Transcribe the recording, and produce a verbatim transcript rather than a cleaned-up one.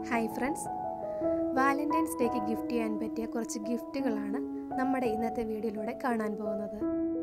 Hi friends, Valentine's ഡേക്ക് gift ചെയ്യാൻ പറ്റിയ കുറച്ച് ഗിഫ്റ്റുകളാണ് നമ്മുടെ ഇന്നത്തെ വീഡിയോയിലൂടെ കാണാൻ പോകുന്നത്.